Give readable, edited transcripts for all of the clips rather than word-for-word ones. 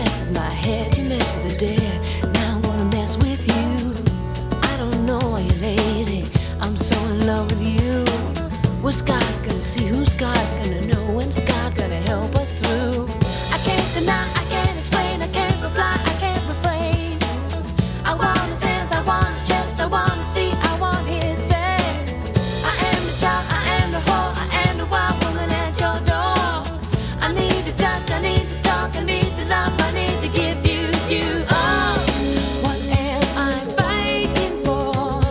messed with my head, you messed with the dead. Now I'm gonna mess with you. I don't know why you're lazy. I'm so in love with you. What's God gonna see? Who's God gonna know? When's God gonna help us through? I can't deny, I can't explain, I can't reply, I can't refrain. I want his hands, I want his chest, I want his feet, I want his sex. I am the child, I am the whore, I am the wild woman at your door. I need to touch, I need to talk, I need to love, I need to give you, you. Oh, what am I fighting for?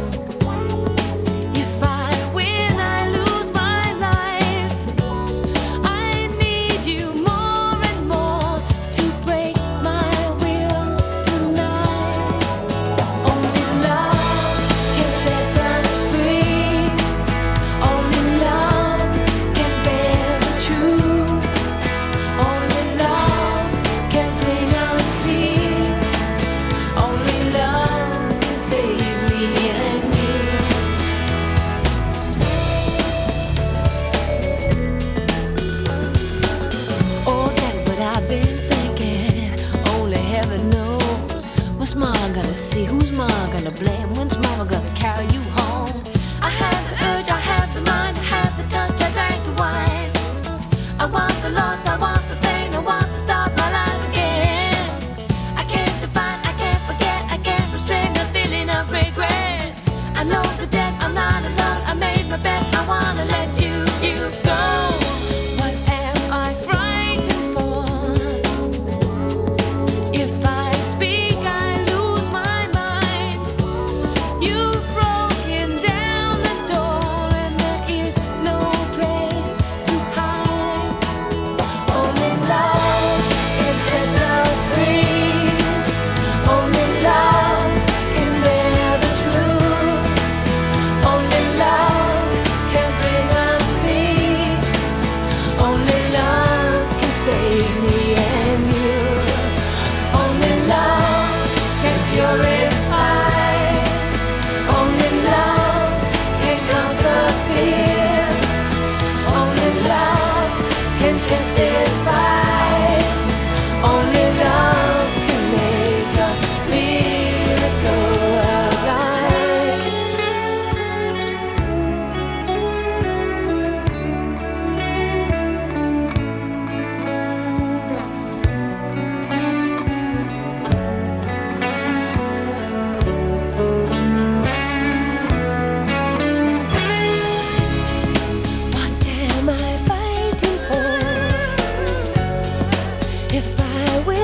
If I win, I lose my life. I need you more and more to break my will tonight. Only love can set us free. Only love can bear the truth. Only love can bring us peace. Only love can save me and you. Oh, Daddy, what I've been thinking, only heaven knows. What's Mom gonna see? Who's Mom gonna blame? When's Mama gonna carry you home? I have the urge, I have the mind, I have the touch, I drank the wine. I want the loss, I want the pain, I want to start my life again. I can't define, I can't forget, I can't restrain the feeling of regret. I know the debt, I'm not alone, I made my bet, I wanna let you go. What am I frightened for? If I speak, I lose my mind. You've broken down the door and there is no place to hide. Only love can set us free. Only love can bear the truth. Only love can bring us peace. Only love can save me and you. Only love can purify. Only love can conquer fear. Only love can testify. Only love can make a miracle right. What am I fighting for? If I win,